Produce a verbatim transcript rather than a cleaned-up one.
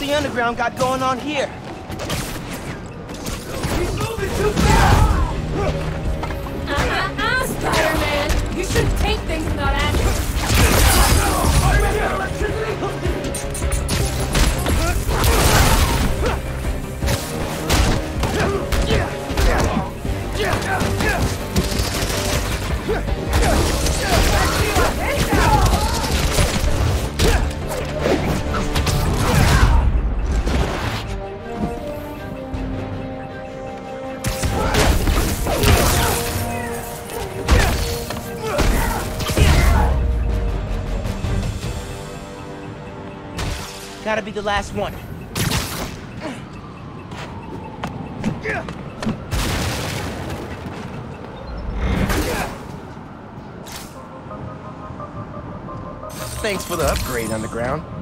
the underground got going on here? He's moving too fast! Uh-uh, Spider-Man! You shouldn't take things without asking. Already electricity! Gotta be the last one. Thanks for the upgrade, Underground.